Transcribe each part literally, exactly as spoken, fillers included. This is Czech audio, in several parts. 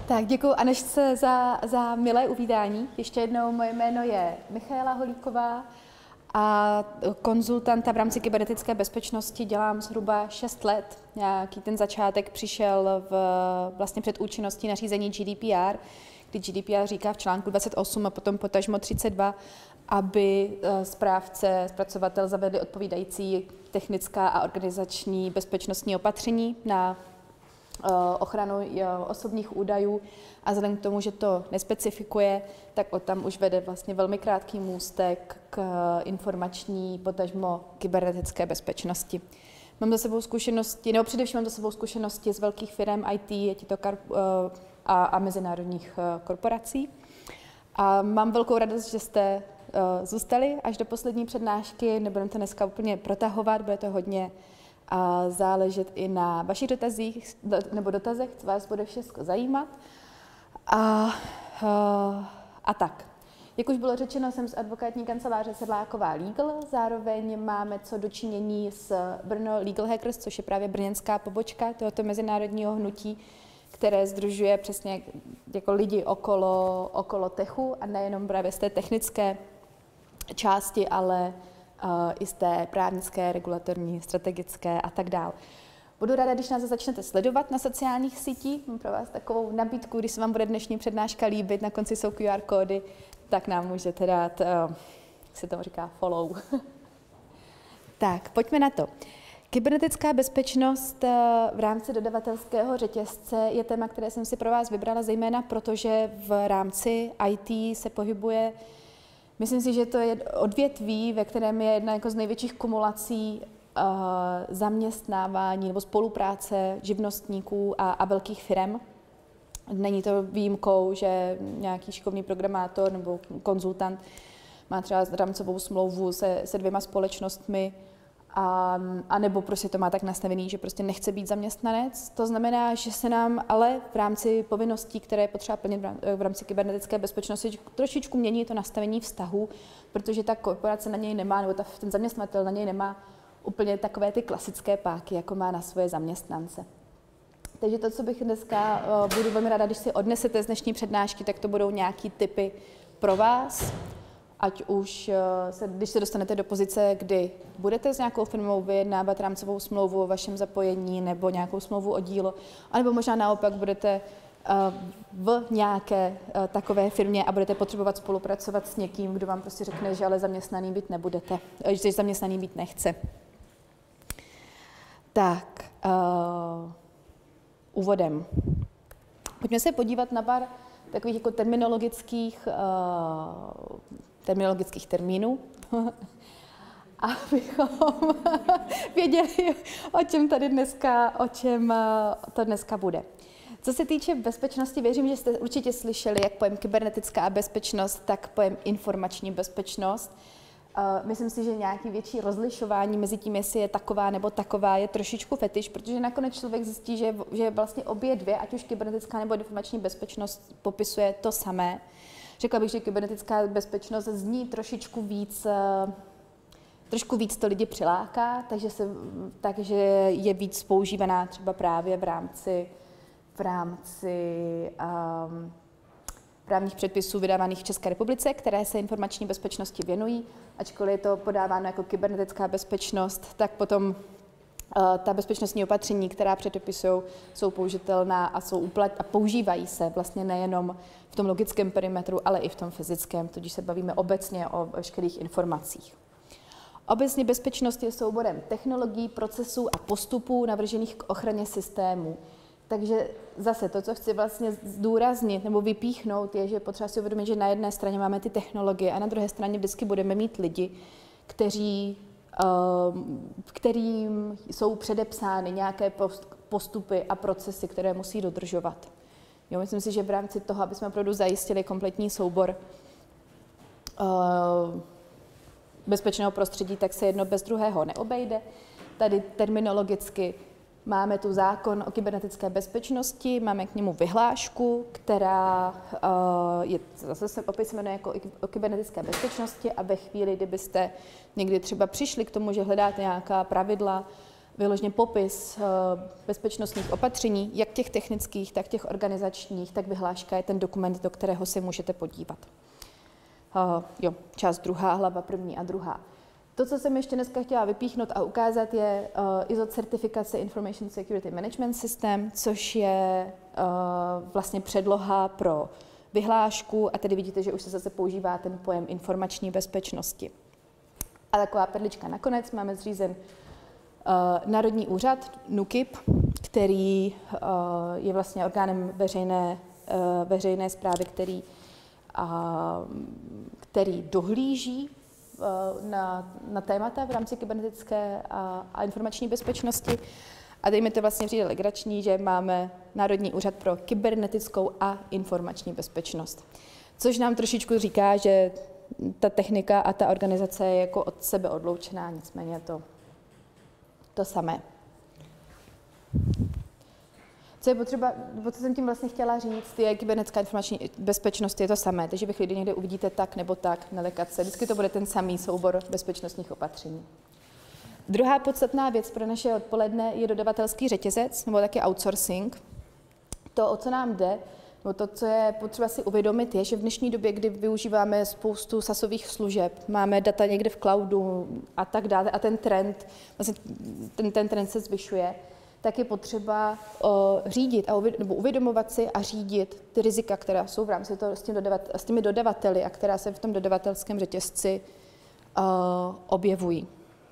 Tak děkuji Anežce za, za milé uvítání. Ještě jednou, moje jméno je Michaela Holíková a konzultanta v rámci kybernetické bezpečnosti dělám zhruba šest let. Nějaký ten začátek přišel v, vlastně před účinností nařízení G D P R, kdy G D P R říká v článku dvacet osm a potom potažmo třicet dva, aby správce, zpracovatel zavedli odpovídající technická a organizační bezpečnostní opatření na ochranu osobních údajů, a vzhledem k tomu, že to nespecifikuje, tak od tam už vede vlastně velmi krátký můstek k informační, potažmo kybernetické bezpečnosti. Mám za sebou zkušenosti, nebo především mám za sebou zkušenosti z velkých firm I T je to a, a mezinárodních korporací. A mám velkou radost, že jste zůstali až do poslední přednášky. Nebudeme to dneska úplně protahovat, bude to hodně a záležet i na vašich dotazích nebo dotazech, co vás bude všechno zajímat. A, a, a tak. Jak už bylo řečeno, jsem z advokátní kanceláře Sedláková Legal, zároveň máme co dočinění s Brno Legal Hackers, což je právě brněnská pobočka tohoto mezinárodního hnutí, které sdružuje přesně jako lidi okolo, okolo techu a nejenom právě z té technické části, ale Uh, i z té právnické, regulatorní, strategické a tak dál. Budu ráda, když nás začnete sledovat na sociálních sítích. Mám pro vás takovou nabídku, když se vám bude dnešní přednáška líbit, na konci jsou Q R kódy, tak nám můžete dát, uh, jak se tomu říká, follow. Tak, pojďme na to. Kybernetická bezpečnost uh, v rámci dodavatelského řetězce je téma, které jsem si pro vás vybrala, zejména protože v rámci I T se pohybuje. Myslím si, že to je odvětví, ve kterém je jedna jako z největších kumulací uh, zaměstnávání nebo spolupráce živnostníků a, a velkých firem. Není to výjimkou, že nějaký šikovný programátor nebo konzultant má třeba rámcovou smlouvu se, se dvěma společnostmi, a, a nebo prostě to má tak nastavený, že prostě nechce být zaměstnanec. To znamená, že se nám ale v rámci povinností, které je potřeba plnit v rámci kybernetické bezpečnosti, trošičku mění to nastavení vztahu, protože ta korporace na něj nemá, nebo ta, ten zaměstnavatel na něj nemá úplně takové ty klasické páky, jako má na svoje zaměstnance. Takže to, co bych dneska uh, budu velmi ráda, když si odnesete z dnešní přednášky, tak to budou nějaký tipy pro vás. Ať už, se, když se dostanete do pozice, kdy budete s nějakou firmou vyjednávat rámcovou smlouvu o vašem zapojení nebo nějakou smlouvu o dílo, anebo možná naopak budete v nějaké takové firmě a budete potřebovat spolupracovat s někým, kdo vám prostě řekne, že ale zaměstnaný být nebudete, že zaměstnaný být nechce. Tak, uh, úvodem. Pojďme se podívat na pár takových jako terminologických uh, terminologických termínů, abychom věděli, o čem tady dneska, o čem to dneska bude. Co se týče bezpečnosti, věřím, že jste určitě slyšeli jak pojem kybernetická bezpečnost, tak pojem informační bezpečnost. Myslím si, že nějaký větší rozlišování mezi tím, jestli je taková nebo taková, je trošičku fetiš, protože nakonec člověk zjistí, že, že vlastně obě dvě, ať už kybernetická nebo informační bezpečnost, popisuje to samé. Řekla bych, že kybernetická bezpečnost zní trošičku víc, trošku víc to lidi přiláká, takže, se, takže je víc používaná třeba právě v rámci, v rámci um, právních předpisů vydávaných v České republice, které se informační bezpečnosti věnují. Ačkoliv je to podáváno jako kybernetická bezpečnost, tak potom uh, ta bezpečnostní opatření, která předepisují, jsou použitelná a, jsou uplat- a používají se vlastně nejenom v tom logickém perimetru, ale i v tom fyzickém, tudíž se bavíme obecně o veškerých informacích. Obecně bezpečnost je souborem technologií, procesů a postupů navržených k ochraně systému. Takže zase to, co chci vlastně zdůraznit nebo vypíchnout, je, že potřeba si uvědomit, že na jedné straně máme ty technologie a na druhé straně vždycky budeme mít lidi, kteří, kterým jsou předepsány nějaké postupy a procesy, které musí dodržovat. Jo, myslím si, že v rámci toho, aby jsme opravdu zajistili kompletní soubor uh, bezpečného prostředí, tak se jedno bez druhého neobejde. Tady terminologicky máme tu zákon o kybernetické bezpečnosti, máme k němu vyhlášku, která uh, je, zase se opět se jmenuje jako o kybernetické bezpečnosti, a ve chvíli, kdybyste někdy třeba přišli k tomu, že hledáte nějaká pravidla vyloženě popis bezpečnostních opatření, jak těch technických, tak těch organizačních, tak vyhláška je ten dokument, do kterého se můžete podívat. Uh, jo, část druhá, hlava první a druhá. To, co jsem ještě dneska chtěla vypíchnout a ukázat, je uh, I S O certifikace Information Security Management System, což je uh, vlastně předloha pro vyhlášku a tady vidíte, že už se zase používá ten pojem informační bezpečnosti. A taková perlička nakonec, máme zřízen uh, Národní úřad NÚKIB, který uh, je vlastně orgánem veřejné, uh, veřejné správy, který, uh, který dohlíží Na, na témata v rámci kybernetické a, a informační bezpečnosti. A tady mi to vlastně přijde legrační, že máme Národní úřad pro kybernetickou a informační bezpečnost. Což nám trošičku říká, že ta technika a ta organizace je jako od sebe odloučená, nicméně to, to samé. Co je potřeba, co jsem tím vlastně chtěla říct, je kybernetická informační bezpečnost je to samé, takže vy chvíli někde uvidíte tak nebo tak, nelekat se. Vždycky to bude ten samý soubor bezpečnostních opatření. Druhá podstatná věc pro naše odpoledne je dodavatelský řetězec, nebo taky outsourcing. To, o co nám jde, nebo to, co je potřeba si uvědomit, je, že v dnešní době, kdy využíváme spoustu sasových služeb, máme data někde v cloudu a tak dále, a ten trend, vlastně ten, ten trend se zvyšuje, tak je potřeba uh, řídit a uvěd, nebo uvědomovat si a řídit ty rizika, která jsou v rámci toho s, tím dodavat, s těmi dodavateli a která se v tom dodavatelském řetězci uh, objevují.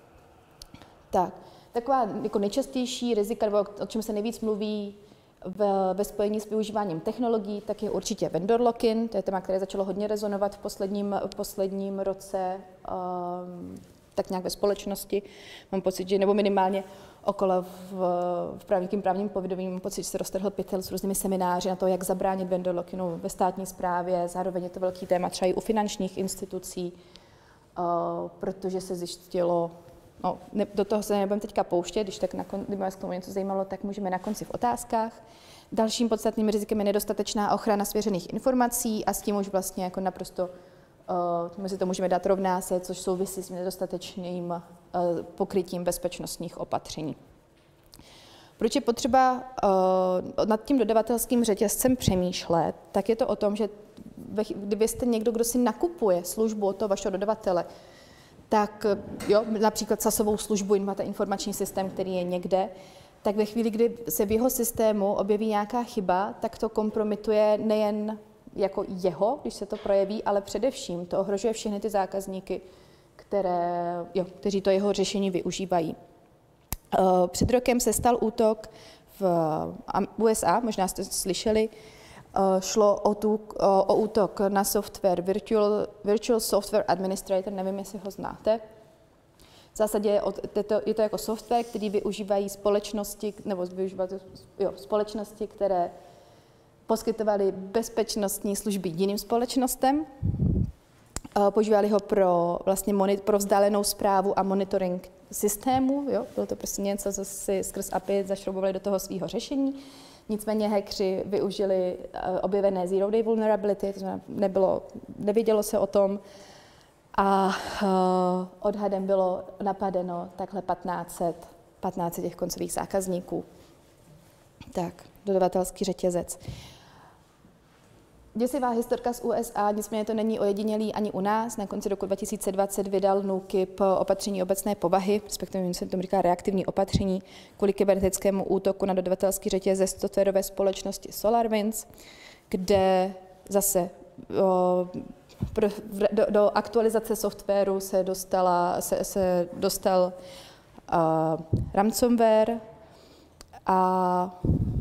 Tak, taková jako nejčastější rizika, nebo o čem se nejvíc mluví v, ve spojení s využíváním technologií, tak je určitě vendor lock-in, to je téma, které začalo hodně rezonovat v posledním, v posledním roce, um, tak nějak ve společnosti. Mám pocit, že nebo minimálně okolo v, v právním, právním povědomí mám pocit, že se roztrhl pytel s různými semináři na to, jak zabránit vendor lock-inu ve státní správě. Zároveň je to velký téma třeba i u finančních institucí, uh, protože se zjistilo, no, ne, do toho se nebudeme teďka pouštět, když tak nakon, kdyby vás k tomu něco zajímalo, tak můžeme na konci v otázkách. Dalším podstatným rizikem je nedostatečná ochrana svěřených informací a s tím už vlastně jako naprosto Uh, my si to můžeme dát rovná se, což souvisí s nedostatečným uh, pokrytím bezpečnostních opatření. Proč je potřeba uh, nad tím dodavatelským řetězcem přemýšlet, tak je to o tom, že kdyby jste někdo, kdo si nakupuje službu od toho vašeho dodavatele, tak jo, například sasovou službu, máte informační systém, který je někde, tak ve chvíli, kdy se v jeho systému objeví nějaká chyba, tak to kompromituje nejen jako jeho, když se to projeví, ale především to ohrožuje všechny ty zákazníky, které, jo, kteří to jeho řešení využívají. Před rokem se stal útok v U S A, možná jste slyšeli, šlo o, tu, o, o útok na software Virtual, Virtual Software Administrator, nevím, jestli ho znáte. V zásadě je, od, je, to, je to jako software, který využívají společnosti, nebo využívají jo, společnosti, které poskytovali bezpečnostní služby jiným společnostem. Používali ho pro, vlastně monit, pro vzdálenou správu a monitoring systému. Jo? Bylo to prostě něco, co si skrz A P I zašroubovali do toho svého řešení. Nicméně hackři využili objevené zero day vulnerability, to znamená, nebylo, nevědělo se o tom a uh, odhadem bylo napadeno takhle patnáct set, patnáct set těch koncových zákazníků. Tak, dodavatelský řetězec. Děsivá historka z U S A, nicméně to není ojedinělý ani u nás. Na konci roku dva tisíce dvacet vydal NÚKIB opatření obecné povahy, respektive se tomu říká reaktivní opatření, kvůli kybernetickému útoku na dodavatelský řetězec softwarové společnosti SolarWinds, kde zase o, pro, do, do aktualizace softwaru se, dostala, se, se dostal uh, ransomware a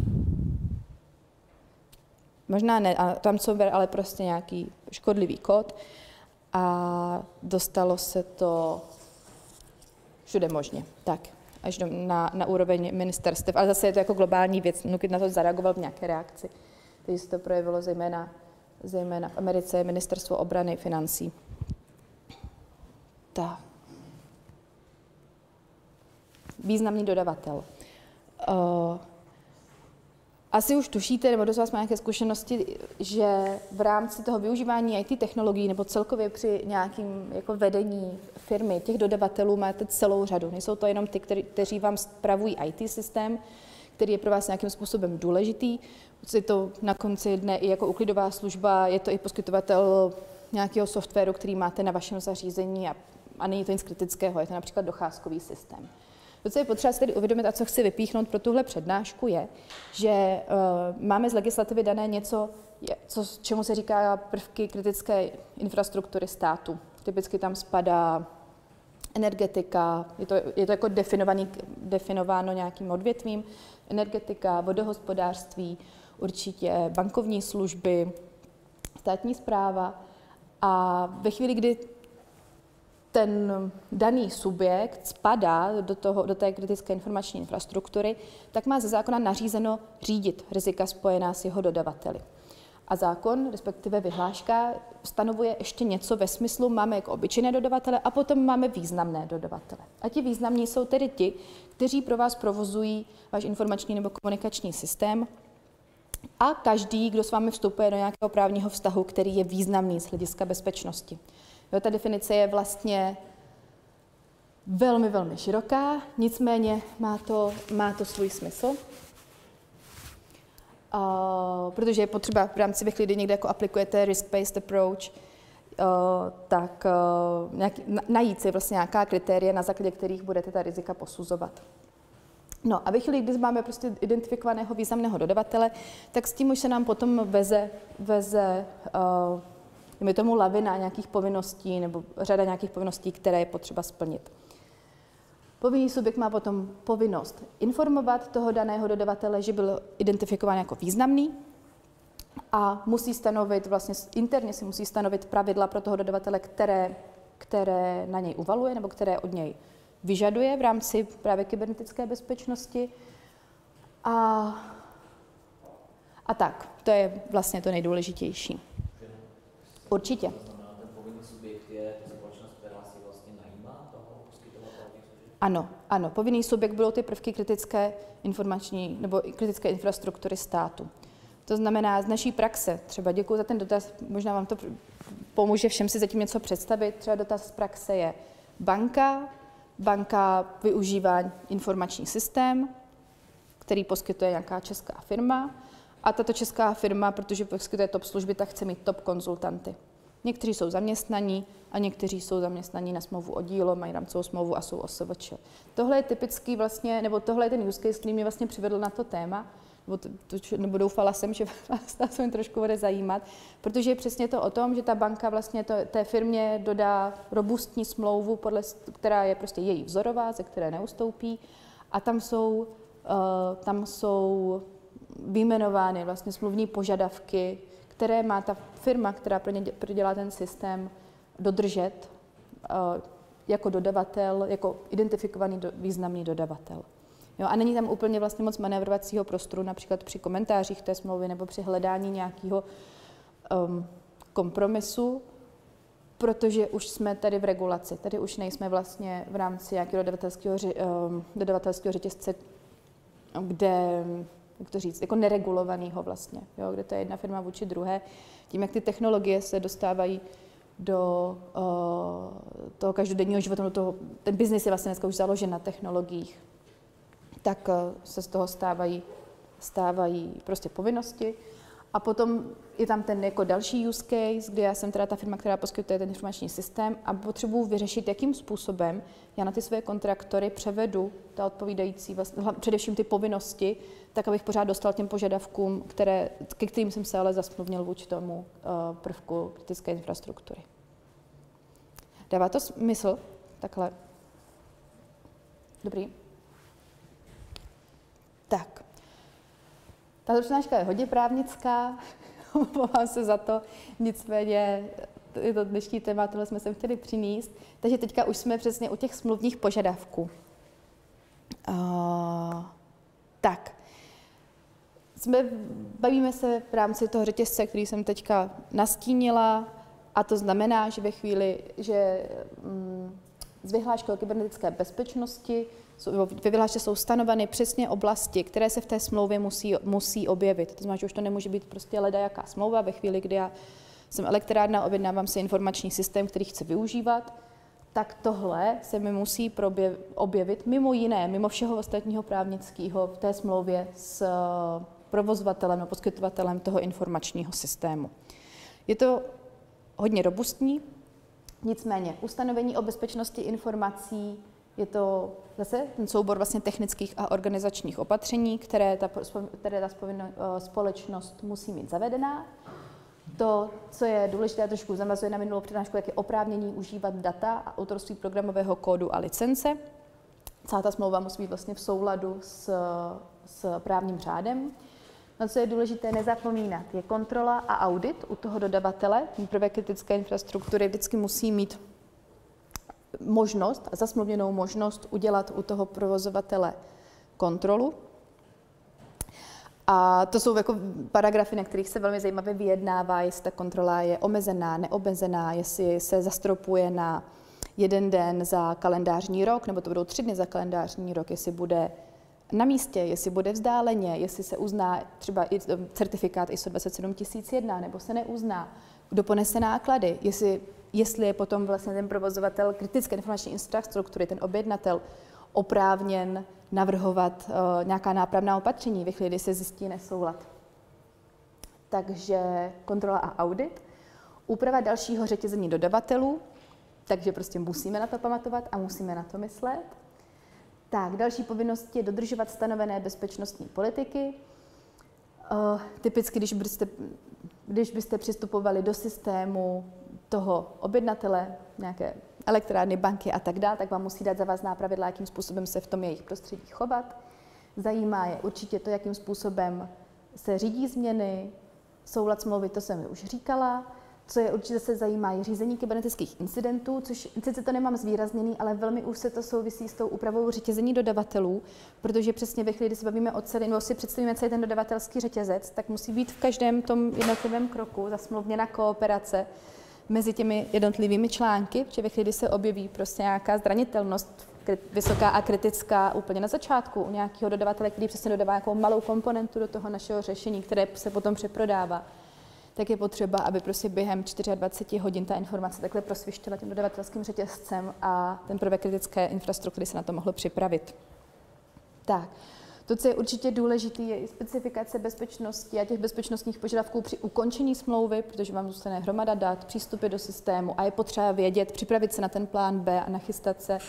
možná ne ransomware, ale prostě nějaký škodlivý kód a dostalo se to všude možně, tak, až do, na, na úroveň ministerstev, ale zase je to jako globální věc, NÚKIB na to zareagoval v nějaké reakci, takže se to projevilo zejména, zejména v Americe, ministerstvo obrany, financí. Tak. Významný dodavatel. Uh, Asi už tušíte, nebo dost vás má nějaké zkušenosti, že v rámci toho využívání í té technologií nebo celkově při nějakým jako vedení firmy, těch dodavatelů máte celou řadu. Nejsou to jenom ty, který, kteří vám spravují í té systém, který je pro vás nějakým způsobem důležitý. Je to na konci dne i jako úklidová služba, je to i poskytovatel nějakého softwaru, který máte na vašem zařízení a, a není to nic kritického, je to například docházkový systém. To, co je potřeba si tedy uvědomit a co chci vypíchnout pro tuhle přednášku, je, že uh, máme z legislativy dané něco, co, čemu se říká prvky kritické infrastruktury státu. Typicky tam spadá energetika, je to, je to jako definovaný, definováno nějakým odvětvím, energetika, vodohospodářství, určitě bankovní služby, státní správa. A ve chvíli, kdy ten daný subjekt spadá do, toho, do té kritické informační infrastruktury, tak má ze zákona nařízeno řídit rizika spojená s jeho dodavateli. A zákon, respektive vyhláška, stanovuje ještě něco ve smyslu, máme jako obyčejné dodavatele a potom máme významné dodavatele. A ti významní jsou tedy ti, kteří pro vás provozují váš informační nebo komunikační systém a každý, kdo s vámi vstupuje do nějakého právního vztahu, který je významný z hlediska bezpečnosti. Jo, ta definice je vlastně velmi, velmi široká, nicméně má to, má to svůj smysl. Uh, protože je potřeba v rámci ve chvíli, kdy někde jako aplikujete risk-based approach, uh, tak uh, nějak, na, najít si vlastně nějaká kritéria, na základě kterých budete ta rizika posuzovat. No a ve chvíli, kdy máme prostě identifikovaného významného dodavatele, tak s tím už se nám potom veze, veze uh, je tomu lavina nějakých povinností nebo řada nějakých povinností, které je potřeba splnit. Povinný subjekt má potom povinnost informovat toho daného dodavatele, že byl identifikován jako významný a musí stanovit, vlastně interně si musí stanovit pravidla pro toho dodavatele, které, které na něj uvaluje nebo které od něj vyžaduje v rámci právě kybernetické bezpečnosti. A, a tak, to je vlastně to nejdůležitější. Určitě. To znamená, ten povinný subjekt je ta společnost, která si vlastně najímá toho poskytovatele těch služeb? Ano, ano. Povinný subjekt budou ty prvky kritické informační nebo kritické infrastruktury státu. To znamená, z naší praxe, třeba děkuji za ten dotaz, možná vám to pomůže všem si zatím něco představit, třeba dotaz z praxe je banka, banka využívá informační systém, který poskytuje nějaká česká firma, a tato česká firma, protože poskytuje top služby, tak chce mít top konzultanty. Někteří jsou zaměstnaní a někteří jsou zaměstnaní na smlouvu o dílo, mají rámcovou smlouvu a jsou O S V Č. Tohle je typický vlastně, nebo tohle je ten use case, který mě vlastně přivedl na to téma, nebo, to, to, nebo doufala jsem, že vás to trošku bude zajímat, protože je přesně to o tom, že ta banka vlastně to, té firmě dodá robustní smlouvu, podle, která je prostě její vzorová, ze které neustoupí, a tam jsou, uh, tam jsou vyjmenovány vlastně smluvní požadavky, které má ta firma, která pro ně dělá ten systém, dodržet uh, jako dodavatel, jako identifikovaný do, významný dodavatel. Jo, a není tam úplně vlastně moc manévrovacího prostoru, například při komentářích té smlouvy nebo při hledání nějakého um, kompromisu, protože už jsme tady v regulaci. Tady už nejsme vlastně v rámci nějakého dodavatelského, um, dodavatelského řetězce, kde, jak to říct, jako neregulovaného vlastně, jo, kde to je jedna firma vůči druhé. Tím, jak ty technologie se dostávají do uh, toho každodenního života, do toho, ten biznis je vlastně dneska už založen na technologiích, tak uh, se z toho stávají, stávají prostě povinnosti. A potom je tam ten jako další use case, kde já jsem teda ta firma, která poskytuje ten informační systém a potřebuji vyřešit, jakým způsobem já na ty své kontraktory převedu ta odpovídající, vlastně, především ty povinnosti, tak abych pořád dostal těm požadavkům, které, ke kterým jsem se ale zasmluvnil vůči tomu uh, prvku kritické infrastruktury. Dává to smysl? Takhle. Dobrý. Tak. Ta přednáška je hodně právnická, omlouvám se za to, nicméně je to dnešní téma, tohle jsme sem chtěli přinést. Takže teďka už jsme přesně u těch smluvních požadavků. Uh, tak, jsme, bavíme se v rámci toho řetězce, který jsem teďka nastínila, a to znamená, že ve chvíli, že um, z vyhlášky o kybernetické bezpečnosti, ve vyhlášce jsou stanoveny přesně oblasti, které se v té smlouvě musí, musí objevit. To znamená, že už to nemůže být prostě ledajaká smlouva ve chvíli, kdy já jsem elektrárna, objednávám si informační systém, který chci využívat, tak tohle se mi musí probjev, objevit mimo jiné, mimo všeho ostatního právnického v té smlouvě s provozovatelem nebo poskytovatelem toho informačního systému. Je to hodně robustní, nicméně ustanovení o bezpečnosti informací je to zase ten soubor vlastně technických a organizačních opatření, které ta, které ta společnost musí mít zavedená. To, co je důležité, trošku zamazuje na minulou přednášku, jak je oprávnění užívat data a autorství programového kódu a licence. Celá ta smlouva musí být vlastně v souladu s, s právním řádem. No, co je důležité nezapomínat, je kontrola a audit u toho dodavatele. Nejprve kritické infrastruktury vždycky musí mít možnost, zasmluvněnou možnost udělat u toho provozovatele kontrolu. A to jsou jako paragrafy, na kterých se velmi zajímavě vyjednává, jestli ta kontrola je omezená, neomezená, jestli se zastropuje na jeden den za kalendářní rok, nebo to budou tři dny za kalendářní rok, jestli bude na místě, jestli bude vzdáleně, jestli se uzná třeba i certifikát I S O dvacet sedm tisíc jedna, nebo se neuzná, kdo ponese náklady, jestli, jestli je potom vlastně ten provozovatel kritické informační infrastruktury, ten objednatel, oprávněn navrhovat uh, nějaká nápravná opatření ve chvíli, kdy se zjistí nesoulad. Takže kontrola a audit. Úprava dalšího řetězení dodavatelů, takže prostě musíme na to pamatovat a musíme na to myslet. Tak, další povinnost je dodržovat stanovené bezpečnostní politiky. Uh, typicky, když byste, když byste přistupovali do systému toho objednatele, nějaké elektrárny, banky a tak dále, tak vám musí dát závazná pravidla, jakým způsobem se v tom jejich prostředí chovat. Zajímá je určitě to, jakým způsobem se řídí změny, soulad smlouvy, to jsem už říkala. Co je určitě se zajímá, je řízení kybernetických incidentů, což sice to nemám zvýrazněný, ale velmi už se to souvisí s tou úpravou řetězení dodavatelů, protože přesně ve chvíli, kdy se bavíme o celý, nebo si představíme celý ten dodavatelský řetězec, tak musí být v každém tom jednotlivém kroku zasmluvněna kooperace mezi těmi jednotlivými články, protože ve chvíli, kdy se objeví prostě nějaká zranitelnost, vysoká a kritická úplně na začátku u nějakého dodavatele, který přesně dodává nějakou malou komponentu do toho našeho řešení, které se potom přeprodává, tak je potřeba, aby prostě během dvacet čtyři hodin ta informace takhle prosvištěla tím dodavatelským řetězcem a ten prvek kritické infrastruktury se na to mohlo připravit. Tak, to, co je určitě důležité, je i specifikace bezpečnosti a těch bezpečnostních požadavků při ukončení smlouvy, protože vám zůstane hromada dat, přístupy do systému a je potřeba vědět, připravit se na ten plán B a nachystat se,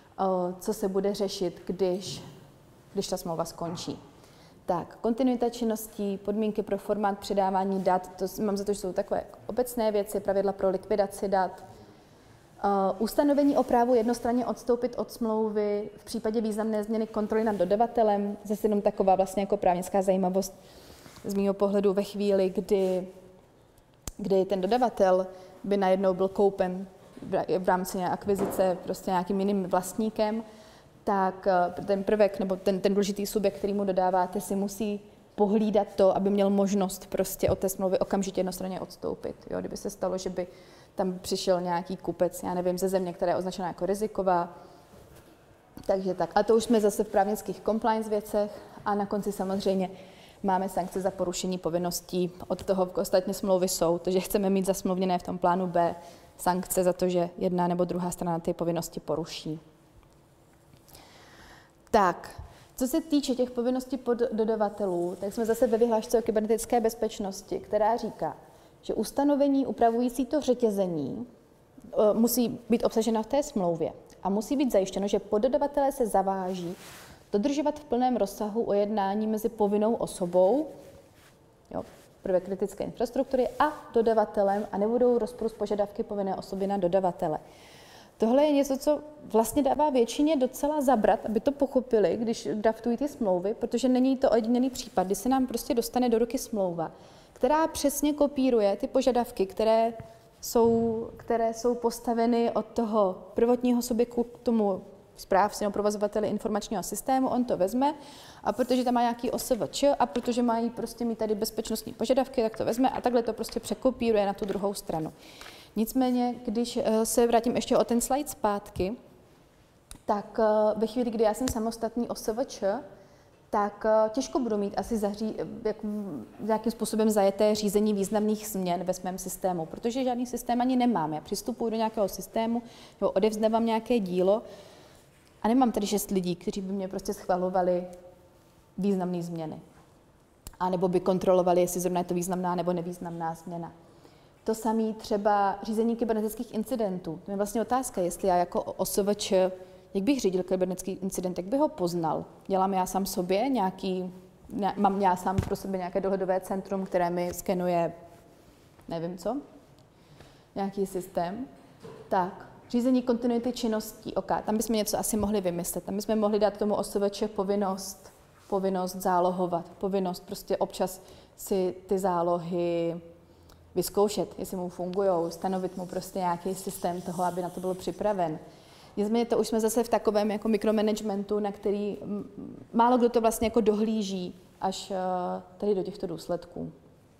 co se bude řešit, když, když ta smlouva skončí. Tak, kontinuita činností, podmínky pro formát předávání dat, to mám za to, že jsou takové obecné věci, pravidla pro likvidaci dat, uh, ustanovení o právu jednostranně odstoupit od smlouvy v případě významné změny kontroly nad dodavatelem, zase jenom taková vlastně jako právnická zajímavost z mého pohledu ve chvíli, kdy, kdy ten dodavatel by najednou byl koupen v rámci akvizice prostě nějakým jiným vlastníkem, tak ten prvek nebo ten, ten důležitý subjekt, který mu dodáváte, si musí pohlídat to, aby měl možnost prostě od té smlouvy okamžitě jednostranně odstoupit. Jo, kdyby se stalo, že by tam přišel nějaký kupec, já nevím, ze země, která je označena jako riziková. Takže tak. A to už jsme zase v právnických compliance věcech a na konci samozřejmě máme sankce za porušení povinností. Od toho ostatní smlouvy jsou, takže chceme mít zasmluvněné v tom plánu B sankce za to, že jedna nebo druhá strana ty povinnosti poruší. Tak, co se týče těch povinností poddodavatelů, tak jsme zase ve vyhlášce o kybernetické bezpečnosti, která říká, že ustanovení upravující to řetězení musí být obsažena v té smlouvě a musí být zajištěno, že poddodavatelé se zaváží dodržovat v plném rozsahu ujednání mezi povinnou osobou, jo, prvek kritické infrastruktury, a dodavatelem a nebudou rozporu s požadavky povinné osoby na dodavatele. Tohle je něco, co vlastně dává většině docela zabrat, aby to pochopili, když draftují ty smlouvy, protože není to ojedinělý případ, kdy se nám prostě dostane do ruky smlouva, která přesně kopíruje ty požadavky, které jsou, které jsou postaveny od toho prvotního subjektu k tomu správci nebo provozovateli informačního systému, on to vezme a protože tam má nějaký O S V Č a protože mají prostě mít tady bezpečnostní požadavky, tak to vezme a takhle to prostě překopíruje na tu druhou stranu. Nicméně, když se vrátím ještě o ten slide zpátky, tak ve chvíli, kdy já jsem samostatný O S V Č, tak těžko budu mít asi zaří, jak, nějakým způsobem zajeté řízení významných změn ve svém systému, protože žádný systém ani nemám. Já přistupuji do nějakého systému, nebo odevzdávám nějaké dílo a nemám tady šest lidí, kteří by mě prostě schvalovali významné změny. A nebo by kontrolovali, jestli zrovna je to významná nebo nevýznamná změna. To samé třeba řízení kybernetických incidentů. To je vlastně otázka, jestli já jako O S V Č, jak bych řídil kybernetický incident, jak bych ho poznal? Dělám já sám sobě nějaký, ne, mám já sám pro sebe nějaké dohledové centrum, které mi skenuje, nevím co, nějaký systém. Tak, řízení kontinuity činností, OK, tam bychom něco asi mohli vymyslet. Tam bychom mohli dát tomu O S V Č povinnost, povinnost zálohovat, povinnost prostě občas si ty zálohy vyzkoušet, jestli mu fungují, stanovit mu prostě nějaký systém toho, aby na to byl připraven. Nicméně to už jsme zase v takovém jako mikromanagementu, na který málo kdo to vlastně jako dohlíží až tady do těchto důsledků.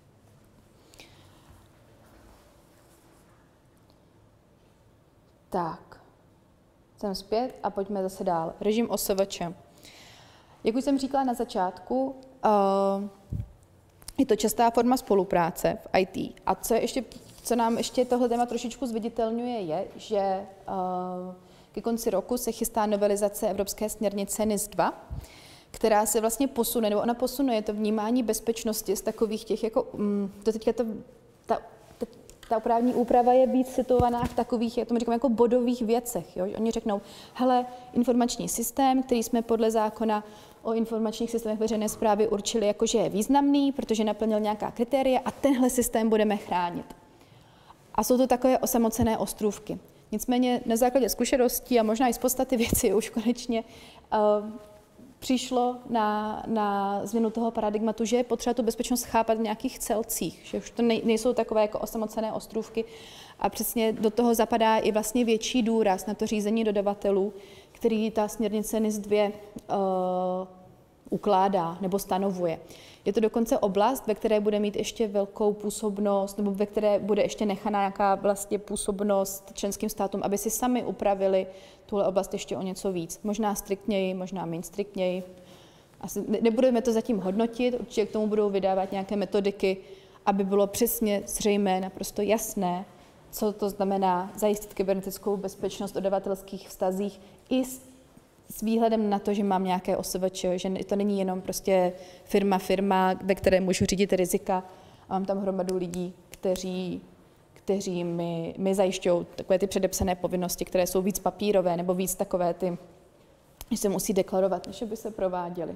Tak, jsem zpět a pojďme zase dál. Režim O S V Č. Jak už jsem říkala na začátku, je to častá forma spolupráce v I T. A co, ještě, co nám ještě tohle téma trošičku zviditelňuje, je, že ke konci roku se chystá novelizace Evropské směrnice N I S dva, která se vlastně posune, nebo ona posunuje to vnímání bezpečnosti z takových těch, jako, to teďka to, ta, ta, ta právní úprava je víc situovaná v takových, já tomu říkám, jako bodových věcech. Jo? Oni řeknou, hele, informační systém, který jsme podle zákona o informačních systémech veřejné správy určili, jako, že je významný, protože naplnil nějaká kritéria a tenhle systém budeme chránit. A jsou to takové osamocené ostrůvky. Nicméně na základě zkušeností a možná i z podstaty věci už konečně uh, přišlo na, na změnu toho paradigmatu, že je potřeba tu bezpečnost chápat v nějakých celcích, že už to nej, nejsou takové jako osamocené ostrůvky a přesně do toho zapadá i vlastně větší důraz na to řízení dodavatelů, který ta směrnice N I S dva uh, ukládá nebo stanovuje. Je to dokonce oblast, ve které bude mít ještě velkou působnost, nebo ve které bude ještě nechaná nějaká vlastně působnost členským státům, aby si sami upravili tuhle oblast ještě o něco víc. Možná striktněji, možná méně striktněji. Asi nebudeme to zatím hodnotit, určitě k tomu budou vydávat nějaké metodiky, aby bylo přesně zřejmé, naprosto jasné, co to znamená zajistit kybernetickou bezpečnost v dodavatelských vztazích i s s výhledem na to, že mám nějaké O S V Č, že to není jenom prostě firma, firma, ve které můžu řídit rizika a mám tam hromadu lidí, kteří, kteří mi, mi zajišťují takové ty předepsané povinnosti, které jsou víc papírové nebo víc takové ty, že se musí deklarovat, než by se prováděly.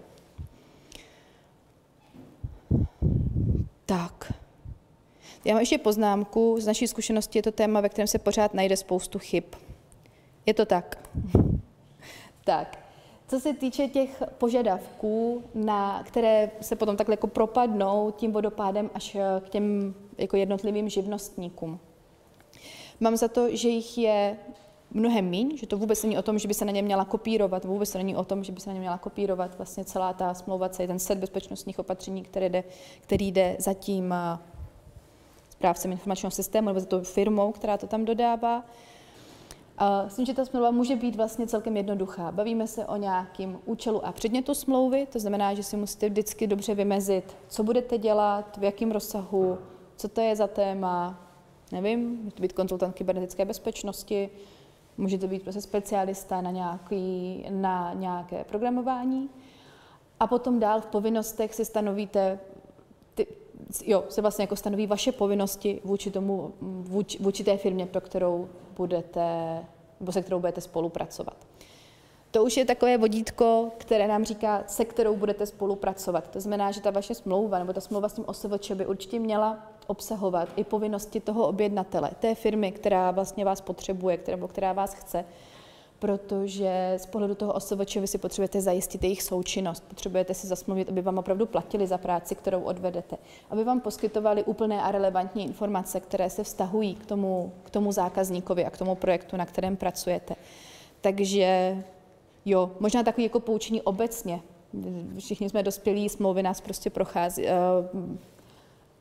Tak. Já mám ještě poznámku. Z naší zkušenosti je to téma, ve kterém se pořád najde spoustu chyb. Je to tak. Tak, co se týče těch požadavků, na, které se potom takhle jako propadnou tím vodopádem až k těm jako jednotlivým živnostníkům. Mám za to, že jich je mnohem míň, že to vůbec není o tom, že by se na ně měla kopírovat, vůbec to není o tom, že by se na ně měla kopírovat vlastně celá ta smlouva, celý ten set bezpečnostních opatření, který jde, který jde za tím správcem informačního systému nebo za tou firmou, která to tam dodává. Uh, myslím, že ta smlouva může být vlastně celkem jednoduchá. Bavíme se o nějakém účelu a předmětu smlouvy, to znamená, že si musíte vždycky dobře vymezit, co budete dělat, v jakém rozsahu, co to je za téma, nevím, může to být konzultant kybernetické bezpečnosti, může to být prostě specialista na, nějaký, na nějaké programování. A potom dál v povinnostech si stanovíte, ty, jo, se vlastně jako stanoví vaše povinnosti vůči tomu, vůči, vůči té firmě, pro kterou budete, nebo se kterou budete spolupracovat. To už je takové vodítko, které nám říká, se kterou budete spolupracovat. To znamená, že ta vaše smlouva, nebo ta smlouva s tím O S V Č by určitě měla obsahovat i povinnosti toho objednatele, té firmy, která vlastně vás potřebuje, která, která vás chce, protože z pohledu toho O S V Č vy si potřebujete zajistit jejich součinnost, potřebujete si zasmluvit, aby vám opravdu platili za práci, kterou odvedete, aby vám poskytovali úplné a relevantní informace, které se vztahují k tomu, k tomu zákazníkovi a k tomu projektu, na kterém pracujete. Takže jo, možná takový jako poučení obecně. Všichni jsme dospělí, smlouvy nás prostě prochází,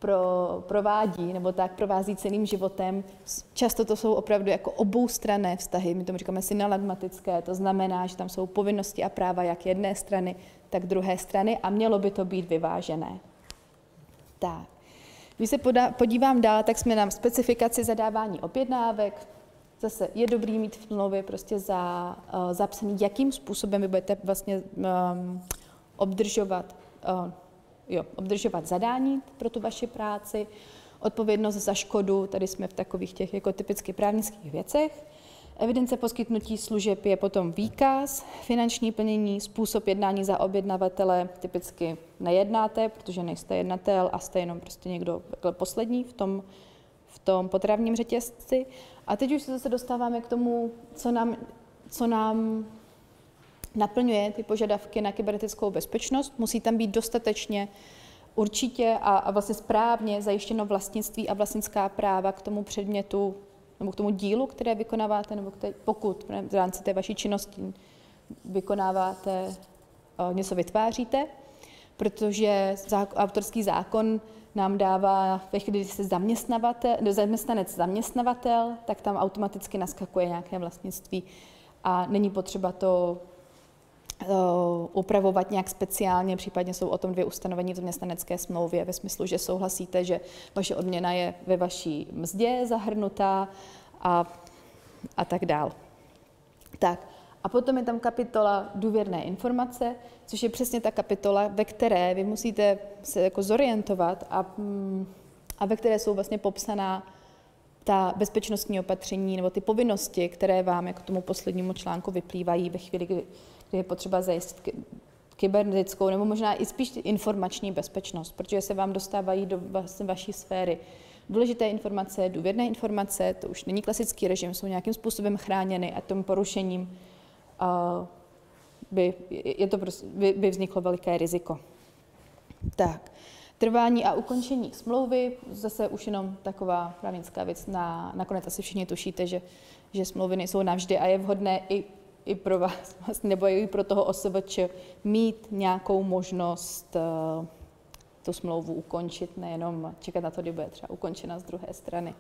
pro, provádí, nebo tak provází celým životem. Často to jsou opravdu jako oboustranné vztahy, my tomu říkáme synalagmatické, to znamená, že tam jsou povinnosti a práva jak jedné strany, tak druhé strany a mělo by to být vyvážené. Tak. Když se podívám dál, tak jsme na specifikaci zadávání objednávek. Zase je dobrý mít v smlouvě prostě za, uh, zapsaný, jakým způsobem vy budete vlastně um, obdržovat, uh, jo, obdržovat zadání pro tu vaši práci, odpovědnost za škodu, tady jsme v takových těch jako typicky právnických věcech. Evidence poskytnutí služeb je potom výkaz, finanční plnění, způsob jednání za objednavatele, typicky nejednáte, protože nejste jednatel a jste jenom prostě někdo poslední v tom, v tom potravním řetězci. A teď už se zase dostáváme k tomu, co nám, co nám naplňuje ty požadavky na kybernetickou bezpečnost. Musí tam být dostatečně určitě a, a vlastně správně zajištěno vlastnictví a vlastnická práva k tomu předmětu nebo k tomu dílu, které vykonáváte, nebo které, pokud v rámci té vaší činnosti vykonáváte, něco vytváříte, protože autorský zákon nám dává, ve chvíli, kdy se zaměstnavatel, zaměstnanec zaměstnavatel, tak tam automaticky naskakuje nějaké vlastnictví a není potřeba to uh, upravovat nějak speciálně, případně jsou o tom dvě ustanovení v zaměstnanecké smlouvě ve smyslu, že souhlasíte, že vaše odměna je ve vaší mzdě zahrnutá a, a tak dál. Tak. A potom je tam kapitola důvěrné informace, což je přesně ta kapitola, ve které vy musíte se jako zorientovat a, a ve které jsou vlastně popsaná ta bezpečnostní opatření nebo ty povinnosti, které vám jako tomu poslednímu článku vyplývají ve chvíli, kdy, kdy je potřeba zajistit kybernetickou nebo možná i spíš informační bezpečnost, protože se vám dostávají do vlastně vaší sféry důležité informace, důvěrné informace, to už není klasický režim, jsou nějakým způsobem chráněny a tím porušením Uh, by, je to prostě, by, by vzniklo veliké riziko. Tak, trvání a ukončení smlouvy, zase už jenom taková právnická věc, na, nakonec asi všichni tušíte, že, že smlouvy nejsou navždy a je vhodné i, i pro vás, vlastně, nebo i pro toho O S V Č mít nějakou možnost uh, tu smlouvu ukončit, nejenom čekat na to, kdy bude třeba ukončena z druhé strany.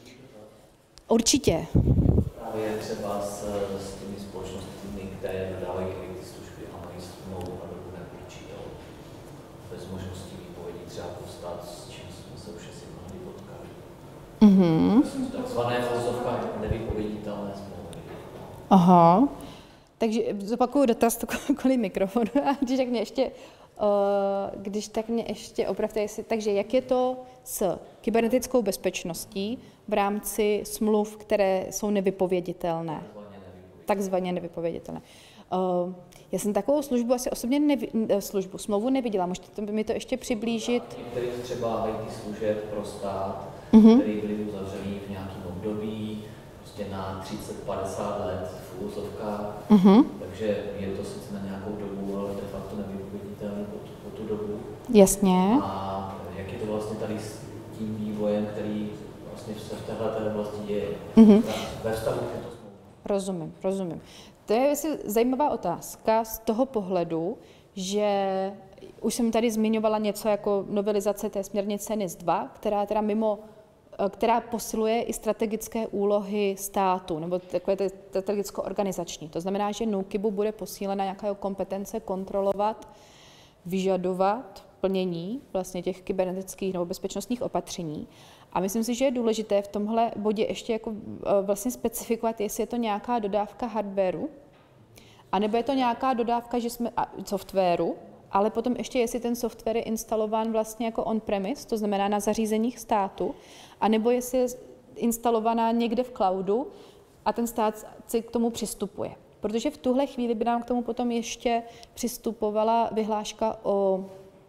Určitě. Právě třeba s, s těmi společnostmi, které dodávají ty služby a mají smlouvu na dobu neurčitou, bez možnosti výpovědi třeba povstat, s čím jsme se už asi mnohdy potkali. Mm-hmm. Takzvané filozofka nevypověditelné smlouvy. Aha. Takže zopakuju dotaz kvůli mikrofonu a když tak mě ještě, uh, když tak mě ještě opravte, jestli, takže jak je to s kybernetickou bezpečností v rámci smluv, které jsou nevypověditelné? Takzvaně nevypověditelné. Uh, já jsem takovou službu asi osobně nevi, službu, smlouvu neviděla, můžete mi to ještě přiblížit? Některých třeba I T služeb pro stát, uh-huh. které byly uzavřený v nějakém období, prostě na třicet padesát let v úvozovkách, uh-huh. takže je to sice na nějakou dobu, ale de facto nevypověditelné po, po tu dobu. Jasně. A jak je to vlastně tady s tím vývojem, který vlastně se v téhle oblasti děje, uh-huh. ve vztahu k této smlouvě? Rozumím, rozumím. To je zajímavá otázka z toho pohledu, že už jsem tady zmiňovala něco jako novelizace té směrnice N I S dva, která teda mimo, která posiluje i strategické úlohy státu, nebo takové strategicko-organizační. To znamená, že NÚKIBu bude posílena nějaká kompetence kontrolovat, vyžadovat plnění vlastně těch kybernetických nebo bezpečnostních opatření. A myslím si, že je důležité v tomhle bodě ještě jako vlastně specifikovat, jestli je to nějaká dodávka hardwareu, anebo je to nějaká dodávka že jsme, softwaru, ale potom ještě jestli ten software je instalován vlastně jako on-premise, to znamená na zařízeních státu, anebo jestli je instalovaná někde v cloudu a ten stát si k tomu přistupuje. Protože v tuhle chvíli by nám k tomu potom ještě přistupovala vyhláška o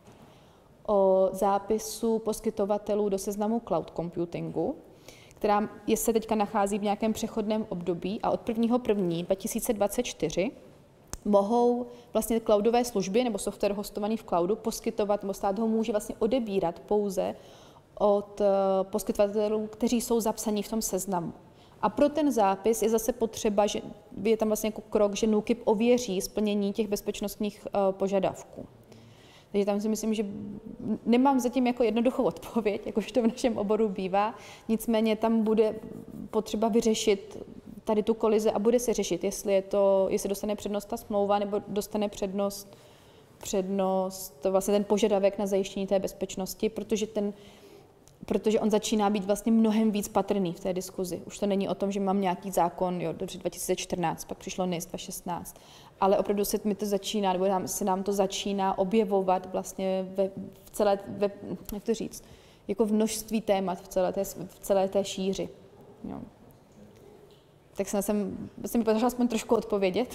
o zápisu poskytovatelů do seznamu cloud computingu, která je se teďka nachází v nějakém přechodném období a od prvního prvního dva tisíce dvacet čtyři mohou vlastně cloudové služby nebo software hostovaný v cloudu poskytovat, nebo stát ho může vlastně odebírat pouze od poskytovatelů, kteří jsou zapsaní v tom seznamu. A pro ten zápis je zase potřeba, že je tam vlastně jako krok, že NÚKIB ověří splnění těch bezpečnostních požadavků. Takže tam si myslím, že nemám zatím jako jednoduchou odpověď, jakož to v našem oboru bývá, nicméně tam bude potřeba vyřešit tady tu kolizi a bude se řešit, jestli, je to, jestli dostane přednost ta smlouva nebo dostane přednost, přednost vlastně ten požadavek na zajištění té bezpečnosti, protože ten protože on začíná být vlastně mnohem víc patrný v té diskuzi. Už to není o tom, že mám nějaký zákon, jo, dobře, dva tisíce čtrnáct, pak přišlo N I S dva tisíce šestnáct, ale opravdu se mi to začíná, nebo nám, se nám to začíná objevovat vlastně ve, v celé, ve, jak to říct, jako v množství témat v celé té, v celé té šíři. Jo. Tak jsem, jsem, jsem mi podařila aspoň trošku odpovědět.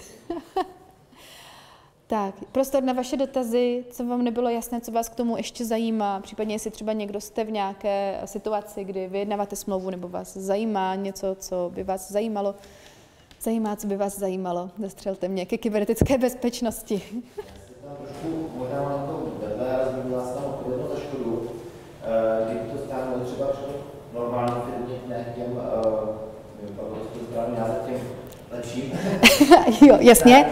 Tak, prostor na vaše dotazy, co vám nebylo jasné, co vás k tomu ještě zajímá, případně jestli třeba někdo jste v nějaké situaci, kdy vyjednáváte smlouvu nebo vás zajímá něco, co by vás zajímalo, zajímá, co by vás zajímalo. Zastřelte mě ke kybernetické bezpečnosti. Já si tam trošku možná na to vedle, ale zmínila jsem tam odpovědnost za škodu, kdyby to stáhlo třeba před normální firmě, ne těm, vypadlo to správný název, těm lepším. Jo, jasně.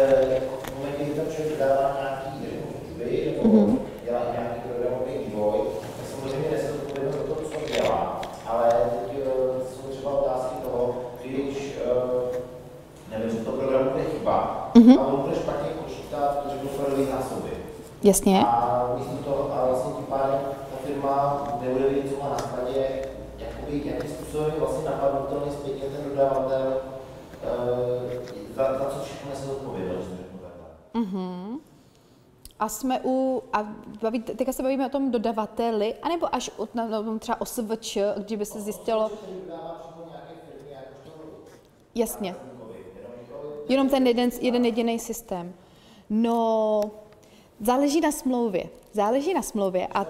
Dává nějaký služby, nebo mm-hmm. dělá nějaký programový vývoj, tak samozřejmě nese odpovědnost za to, co dělá. Ale teď jsou třeba otázky toho, když, nevím, že to programu bude chyba, mm-hmm. a on bude špatně počítat, řeknu, sledový zásoby. Jasně. A místo toho, a vlastně tím pádem ta firma nebude vědět, co má na skladě, jakoby, jakým způsobem je vlastně napadnutelný zpětně ten dodavatel, za, za co všechno nese odpovědnost. Uh-huh. A jsme u, a baví, teďka se bavíme o tom dodavateli, anebo až o, no, třeba O S V Č, kdyby se zjistilo... Jasně. Jenom ten jeden, jeden jediný systém. No, záleží na smlouvě. Záleží na smlouvě a...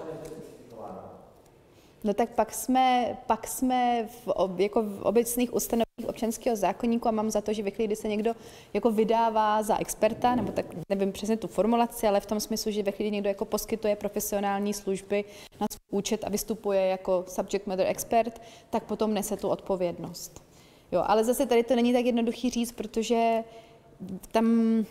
No tak pak jsme, pak jsme v, ob, jako v obecných ustanoveních občanského zákoníku a mám za to, že ve chvíli, kdy se někdo jako vydává za experta, nebo tak nevím přesně tu formulaci, ale v tom smyslu, že ve chvíli někdo jako poskytuje profesionální služby na svůj účet a vystupuje jako subject matter expert, tak potom nese tu odpovědnost. Jo, ale zase tady to není tak jednoduchý říct, protože tam,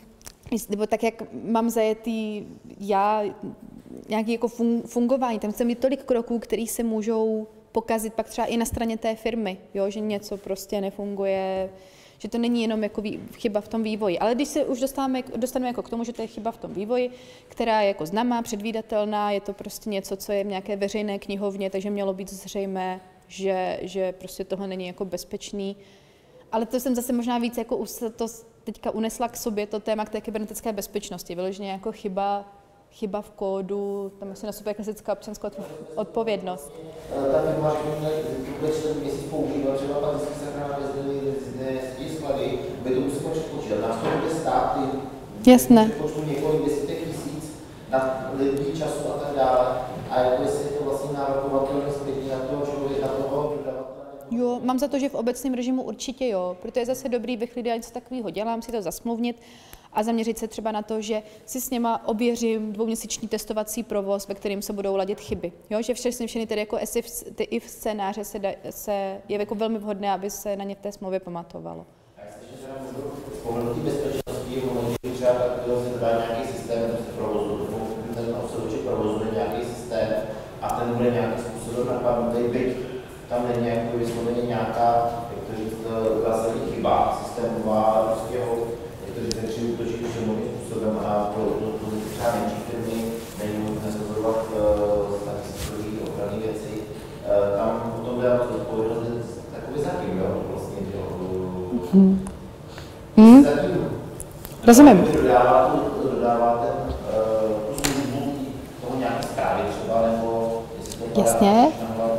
nebo tak, jak mám zajetý já, nějaké jako fungování, tam chce mít tolik kroků, které se můžou pokazit pak třeba i na straně té firmy, jo, že něco prostě nefunguje, že to není jenom jako vý, chyba v tom vývoji. Ale když se už dostáváme, dostaneme jako k tomu, že to je chyba v tom vývoji, která je jako známá, předvídatelná, je to prostě něco, co je v nějaké veřejné knihovně, takže mělo být zřejmé, že, že prostě tohle není jako bezpečný. Ale to jsem zase možná víc jako to teďka unesla k sobě, to téma k té kybernetické bezpečnosti, vyloženě jako chyba chyba v kódu, tam asi na super klasická občanská odpovědnost. Ta firma, že bude čtyři měsíc používat, třeba pak zjistí se na nezjistí sklady, by to musíme předpočítat. Nás to bude stát ty předpočtu několik desítek tisíc na lidí, času a tak dále. A jako jestli je to vlastně nárokovatelné zpětně na toho člověka, na toho dodavatele. Jo, mám za to, že v obecném režimu určitě jo, protože je zase dobrý, ve chvíli, něco takového dělám, si to zasmluvnit a zaměřit se třeba na to, že si s něma ověřím dvouměsíční testovací provoz, ve kterým se budou ladit chyby. Jo, že všechny, všechny tedy jako ty if scénáře se, da, se je jako velmi vhodné, aby se na ně v té smlouvě pamatovalo. A jestli se teda můžu vzpomenout té bezpečnosti, že třeba se dá nějaký systém provozu, ten obsluhovač provozuje nějaký systém a ten bude nějakým způsobem napadnutý, byť tam není jako vysloveně nějaká, jak to říct, zásadní chyba systémová, ale prostě ho, jak to říct, nechci útočit všemovým způsobem a pro to třeba menší firmy není možné rozhodovat statistické ochranné věci. Tam potom dá to odpovědnost takový zatím, jo, vlastně, jo. Hmm. Hmm. Zatím. Rozumím. Dodává, tu, dodává ten, uh, tu službu toho nějaké zprávy třeba, nebo jestli to padá. Jasně.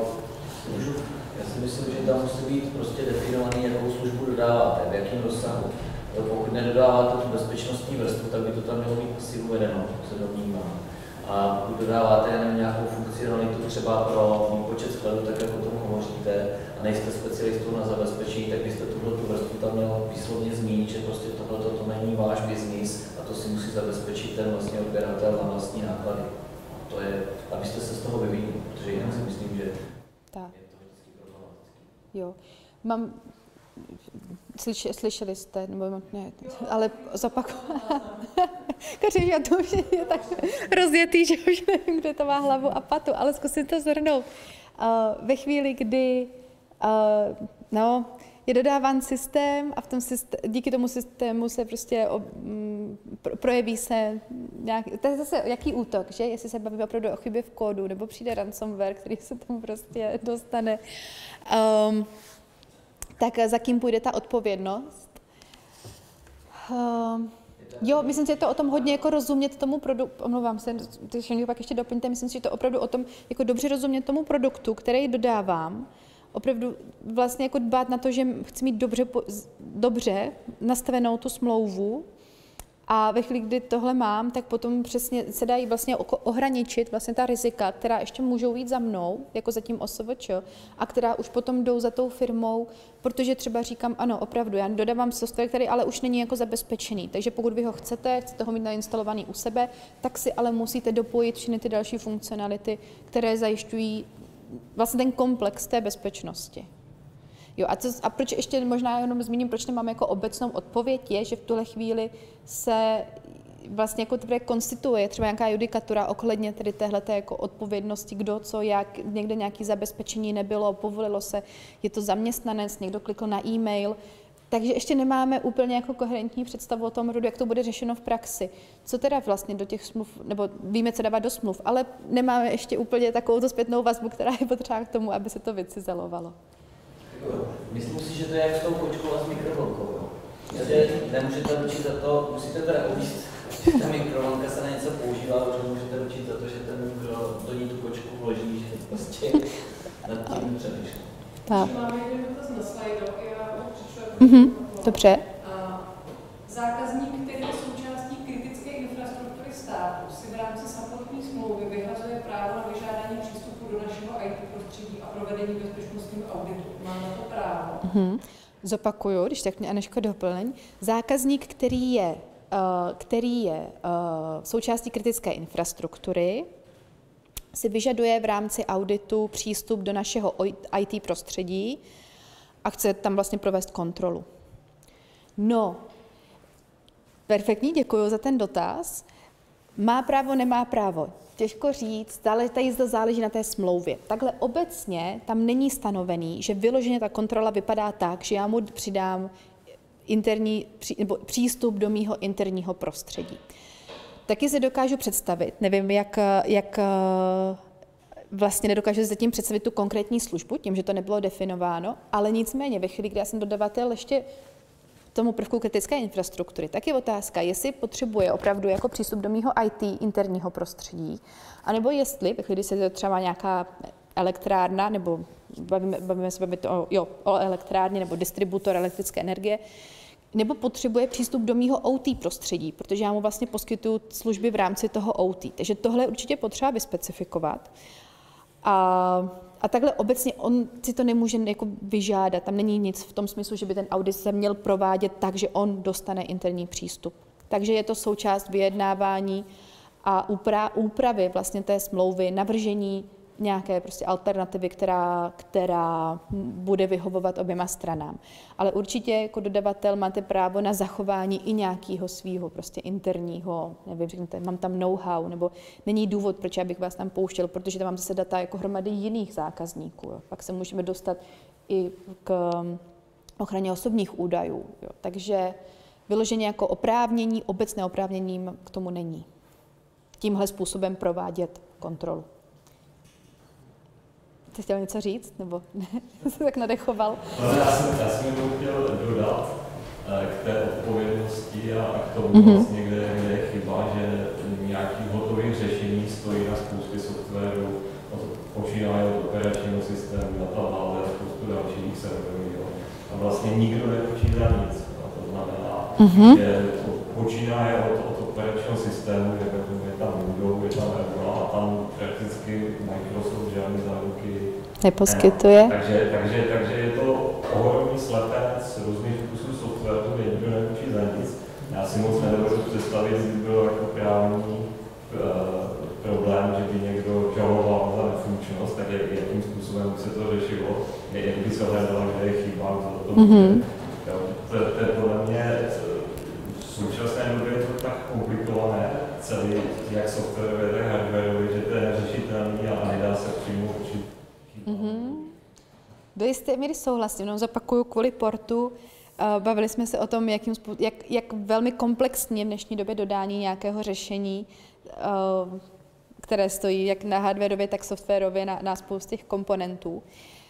Myslím, že tam musí být prostě definovaný, jakou službu dodáváte, v jakém rozsahu. Pokud nedodáváte tu bezpečnostní vrstvu, tak by to tam mělo být asi uvedeno, se domnívám. A pokud dodáváte nevím, nějakou funkcionalitu třeba pro výpočet skladu, tak jak o tom hovoříte, a nejste specialistou na zabezpečení, tak byste tuhle tu vrstvu tam měl výslovně zmínit, že prostě tohle to není váš biznis a to si musí zabezpečit ten vlastně odběratel na vlastní náklady. To je, abyste se z toho vyvinuli, protože jinak si myslím, že tak. Jo. Mám, Slyš, slyšeli jste, nebo ne, ale zopakuju. Kaži, já to už je tak rozjetý, že už nevím, kde to má hlavu a patu, ale zkusím to zhrnout. Uh, ve chvíli, kdy uh, no, je dodáván systém a v tom systém, díky tomu systému se prostě ob, m, projeví se nějaký, to je zase jaký útok, že? Jestli se bavíme opravdu o chybě v kódu, nebo přijde ransomware, který se tam prostě dostane. Um, tak za kým půjde ta odpovědnost? Um, jo, myslím si, že to o tom hodně jako rozumět tomu produktu, omlouvám se, když mě pak ještě doplňte, myslím si, že to opravdu o tom jako dobře rozumět tomu produktu, který dodávám, opravdu vlastně jako dbát na to, že chci mít dobře, dobře nastavenou tu smlouvu a ve chvíli, kdy tohle mám, tak potom přesně se dají vlastně ohraničit vlastně ta rizika, která ještě můžou jít za mnou, jako za tím O S V Č, a která už potom jdou za tou firmou, protože třeba říkám, ano, opravdu, já dodávám software, který ale už není jako zabezpečený, takže pokud vy ho chcete, chcete ho mít nainstalovaný u sebe, tak si ale musíte dopojit všechny ty další funkcionality, které zajišťují vlastně ten komplex té bezpečnosti. Jo, a, co, a proč ještě možná jenom zmíním, proč nemám jako obecnou odpověď, je, že v tuhle chvíli se vlastně jako teprve konstituje třeba nějaká judikatura ohledně tedy téhleté jako odpovědnosti, kdo, co, jak, někde nějaké zabezpečení nebylo, povolilo se, je to zaměstnanec, někdo klikl na e-mail, takže ještě nemáme úplně jako koherentní představu o tom, jak to bude řešeno v praxi. Co teda vlastně do těch smluv, nebo víme, co dávat do smluv, ale nemáme ještě úplně takovou zpětnou vazbu, která je potřeba k tomu, aby se to vycizelovalo. Myslím si, že to je jak s tou kočkou a s mikrovlnkou. Takže nemůžete ručit za to, musíte teda uvíct, že ta mikrovlnka se na něco používá, protože můžete ručit za to, že ten mikro do ní tu kočku vloží, že prostě nad tím přemýšlí. Máme jeden dotaz na slajdu, já ho přečtu. Mm-hmm. Dobře. Zákazník, který je součástí kritické infrastruktury státu, si v rámci samotné smlouvy vyhrazuje právo na vyžádání přístupu do našeho í té prostředí a provedení bezpečnostního auditu. Má na to právo. Mm-hmm. Zopakuju, když tak mě Aneško doplň. Zákazník, který je, uh, který je uh, součástí kritické infrastruktury, si vyžaduje v rámci auditu přístup do našeho í té prostředí a chce tam vlastně provést kontrolu. No, perfektní, děkuji za ten dotaz. Má právo, nemá právo. Těžko říct, ale tady zde záleží na té smlouvě. Takhle obecně tam není stanovený, že vyloženě ta kontrola vypadá tak, že já mu přidám interní, nebo přístup do mýho interního prostředí. Taky si dokážu představit, nevím, jak, jak vlastně nedokážu si zatím představit tu konkrétní službu, tím, že to nebylo definováno, ale nicméně ve chvíli, kdy já jsem dodavatel ještě tomu prvku kritické infrastruktury, tak je otázka, jestli potřebuje opravdu jako přístup do mýho í té interního prostředí, anebo jestli, ve chvíli, kdy se třeba nějaká elektrárna, nebo bavíme, bavíme se bavit o, jo, o elektrárně nebo distributor elektrické energie, nebo potřebuje přístup do mýho ó té prostředí, protože já mu vlastně poskytuju služby v rámci toho ó té. Takže tohle je určitě potřeba vyspecifikovat. A, a takhle obecně on si to nemůže jako vyžádat. Tam není nic v tom smyslu, že by ten audit se měl provádět tak, že on dostane interní přístup. Takže je to součást vyjednávání a úpravy vlastně té smlouvy, navržení nějaké prostě alternativy, která, která bude vyhovovat oběma stranám. Ale určitě jako dodavatel máte právo na zachování i nějakého svého prostě interního, nevím, řekněte, mám tam know-how, nebo není důvod, proč já bych vás tam pouštěl, protože tam mám zase data jako hromady jiných zákazníků. Jo. Pak se můžeme dostat i k ochraně osobních údajů. Jo. Takže vyloženě jako oprávnění, obecné oprávněním k tomu není. Tímhle způsobem provádět kontrolu. Jste chtěl něco říct, nebo ne? Se tak nadechoval? No, já jsem, já jsem jenom chtěl dodat k té odpovědnosti a k tomu mm-hmm. vlastně, kde, kde je chyba, že nějaký hotový řešení stojí na spoustě softwaru, počínaje od operačního systému, databáze a spoustu dalších serverů. A vlastně nikdo nepočítá nic. A to znamená, mm-hmm. že počínaje od, od operačního systému, že je tam Windows, je tam Apple a tam prakticky Microsoft žádný záruky neposkytuje. Takže, takže, takže je to ohromný slepec různých způsobů softwaru, kde nikdo neučí za nic. Já si moc nedovedu představit, že by byl jako právní uh, problém, že by někdo žaloval za nefunkčnost, tak jakým způsobem se to řešilo. jak by se hledala, kde je chyba, to, to, mm-hmm. to, to je podle mě v současné době je to tak komplikované, celý jak softwarově, tak hardwarově, že to je neřešitelný a nedá se přímo určit chyba. Mm-hmm. Do jisté míry souhlasím, no, zopakuju kvůli portu. Bavili jsme se o tom, jakým způsob, jak, jak velmi komplexní je v dnešní době dodání nějakého řešení, které stojí jak na hardwarově, tak softwarově na, na spoustu těch komponentů.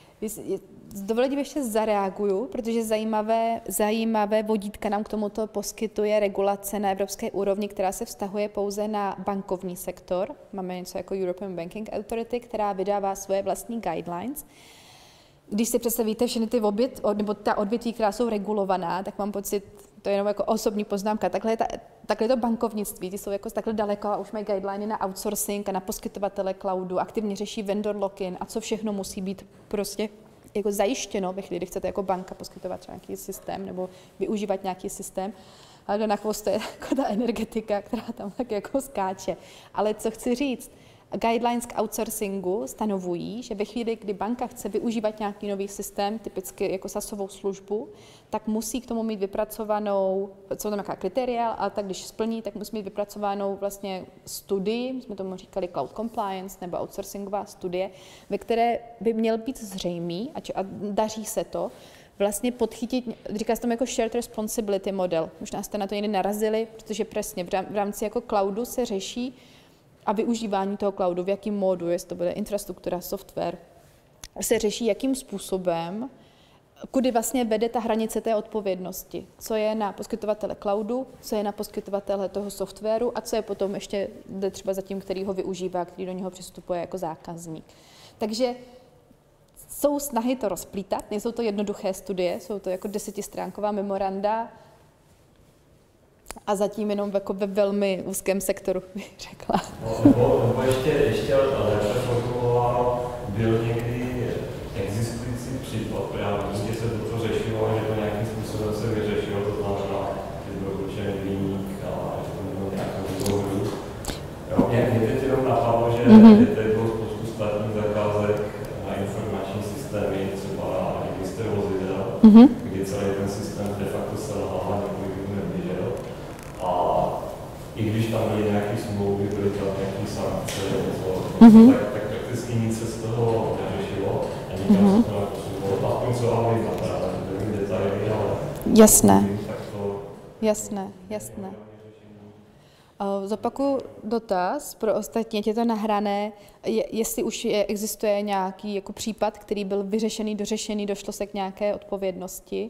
S dovolením ještě zareaguju, protože zajímavé, zajímavé vodítka nám k tomuto poskytuje regulace na evropské úrovni, která se vztahuje pouze na bankovní sektor. Máme něco jako European Banking Authority, která vydává svoje vlastní guidelines. Když si představíte všechny ty odvět, nebo ta odvětví, která jsou regulovaná, tak mám pocit, to je jenom jako osobní poznámka, takhle je, ta, takhle je to bankovnictví, ty jsou jako takhle daleko a už mají guideliny na outsourcing a na poskytovatele cloudu, aktivně řeší vendor lock-in a co všechno musí být prostě jako zajištěno ve chvíli, kdy chcete jako banka poskytovat nějaký systém nebo využívat nějaký systém. Ale na chvostu je jako ta energetika, která tam tak jako skáče. Ale co chci říct, guidelines k outsourcingu stanovují, že ve chvíli, kdy banka chce využívat nějaký nový systém, typicky jako sasovou službu, tak musí k tomu mít vypracovanou, co tam jaká kritéria, ale tak když splní, tak musí mít vypracovanou vlastně studii, my jsme tomu říkali cloud compliance nebo outsourcingová studie, ve které by měl být zřejmý, a, či, a daří se to, vlastně podchytit, říká se tomu jako shared responsibility model. Možná jste na to někdy narazili, protože přesně v rámci jako cloudu se řeší a využívání toho cloudu, v jakém módu, jestli to bude infrastruktura, software, se řeší, jakým způsobem, kudy vlastně vede ta hranice té odpovědnosti. Co je na poskytovatele cloudu, co je na poskytovatele toho softwaru a co je potom ještě jde třeba za tím, který ho využívá, který do něho přistupuje jako zákazník. Takže jsou snahy to rozplítat, nejsou to jednoduché studie, jsou to jako desetistránková memoranda, a zatím jenom jako ve velmi úzkém sektoru, bych řekla. No, nebo, nebo ještě, ještě lépe formulováno, byl někdy existující případ, právě, že se toto řešilo, že to nějakým způsobem se vyřešilo, to znamená, že byl určený viník a že to bylo nějakou důvodu. Mě, mě teď jenom napadlo, že mm-hmm. tady bylo spoustu státních zakázek na informační systémy, třeba na registr vozidel, mm-hmm. kdy celý ten systém de facto selhal a několik dnů neběžel. A i když tam byly nějaké smlouvy, byly tam nějaké sankce, něco, mm-hmm. tak, tak prakticky nic se z toho neřešilo a nikam mm-hmm. se to neposunulo. A to, co vám je napadá, to je detaily, ale... Jasné, tak to... jasné, jasné. Zopakuju dotaz pro ostatní, ať je to nahrané, je, jestli už je, existuje nějaký jako případ, který byl vyřešený, dořešený, došlo se k nějaké odpovědnosti.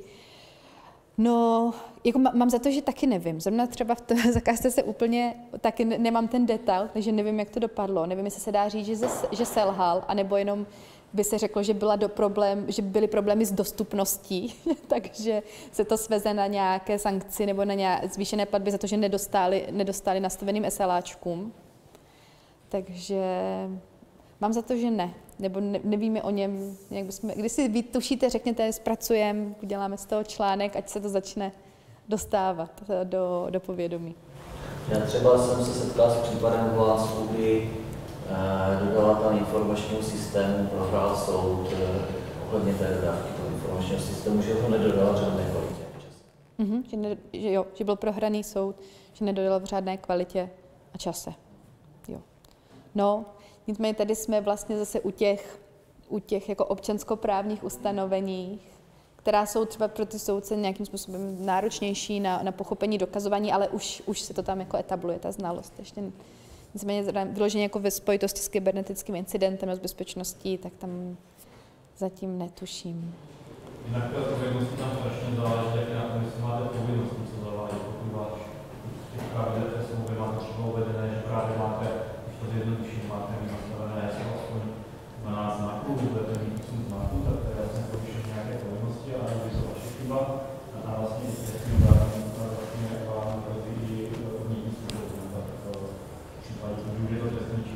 No, jako mám za to, že taky nevím. Zrovna třeba v té zakázce se úplně taky nemám ten detail, takže nevím, jak to dopadlo. Nevím, jestli se dá říct, že, že selhal, anebo jenom by se řeklo, že, byla do problém, že byly problémy s dostupností, takže se to sveze na nějaké sankci nebo na nějaké zvýšené platby za to, že nedostali, nedostali nastaveným SLAčkům. Takže mám za to, že ne. Nebo ne, nevíme o něm, jak bychom, když si vy tušíte, řekněte, zpracujeme, uděláme z toho článek, ať se to začne dostávat do, do povědomí. Já třeba jsem se setkal s případem v Holandsku, kdy eh, dodavatel informačního systému prohrál soud eh, ohledně té dodávky toho informačního systému, že ho nedodal v žádné kvalitě. Mm-hmm, že, ne, že jo, že byl prohraný soud, že nedodal v žádné kvalitě a čase. Jo. No, nicméně tady jsme vlastně zase u těch, u těch jako občanskoprávních ustanovení, která jsou třeba pro ty soudce nějakým způsobem náročnější na, na pochopení dokazování, ale už, už se to tam jako etabluje, ta znalost. Ještě nicméně vyloženě jako ve spojitosti s kybernetickým incidentem a s bezpečností, tak tam zatím netuším. Jinak ta povinnosti tam strašně záleží, jak na tom, jestli máte povinnosti, co zavádí, pokud váš těch pravidel smlouvy máte třeba uvedené, že právě máte, když to zjednoduším, máte mít nastavené, jestli aspoň dvanáct znaků, budete mít osm znaků, tak to je vlastně porušení nějaké povinnosti, ale když to vaše chyba, a vlastně i s tím zároveň vlastně vám hrozí i odnětí způsobu, tak v případě, že je to trestný čin.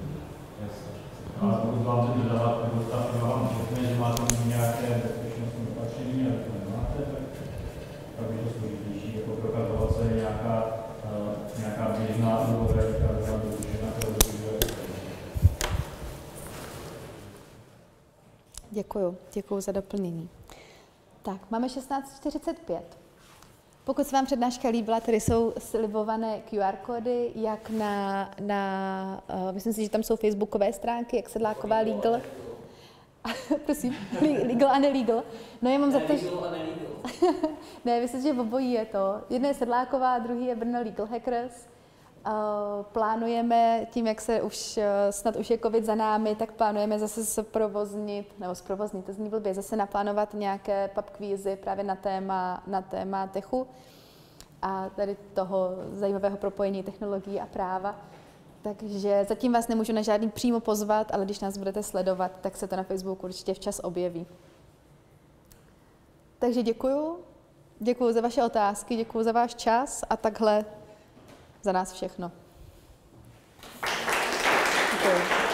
Ale pokud vám ten dodávat, nebo ta firma vám řekne, že máte nějaké bezpečnostní opatření, ale to nemáte, tak, tak je to složitější, jako prokazovat se nějaká, uh, nějaká běžná úroveň, která byla dodržena, která dodržuje. Děkuju, děkuju za doplnění. Tak, máme šestnáct čtyřicet pět. Pokud se vám přednáška líbila, tady jsou slibované Q R kódy, jak na, na uh, myslím si, že tam jsou facebookové stránky, jak Sedláková Legal. Prosím, legal a nelegal. No já mám za to, že... Ne, myslím, že obojí je to. Jedna je Sedláková, druhý je Brno Legal Hackers. Uh, plánujeme, tím, jak se už uh, snad už je covid za námi, tak plánujeme zase zprovoznit, nebo zprovoznit, to zní blbě, zase naplánovat nějaké pub kvízy právě na téma, na téma techu a tady toho zajímavého propojení technologií a práva. Takže zatím vás nemůžu na žádný přímo pozvat, ale když nás budete sledovat, tak se to na Facebooku určitě včas objeví. Takže děkuju. Děkuju za vaše otázky, děkuju za váš čas a takhle za nás všechno. Děkuji.